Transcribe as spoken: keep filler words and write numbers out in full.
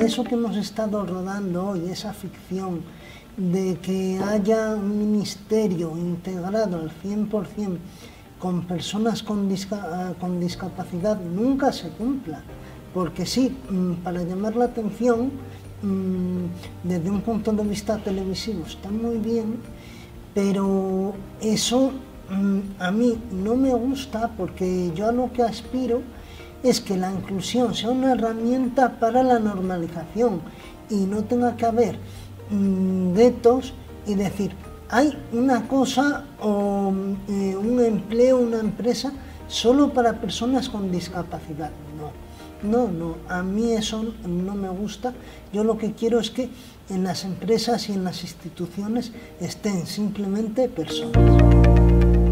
eso que hemos estado rodando hoy, esa ficción de que haya un ministerio integrado al cien por cien con personas con, disca, con discapacidad, nunca se cumpla. Porque sí, para llamar la atención, desde un punto de vista televisivo está muy bien, pero eso a mí no me gusta, porque yo a lo que aspiro es que la inclusión sea una herramienta para la normalización y no tenga que haber vetos y decir, hay una cosa o eh, un empleo, una empresa solo para personas con discapacidad. No, no, no, a mí eso no me gusta. Yo lo que quiero es que en las empresas y en las instituciones estén simplemente personas.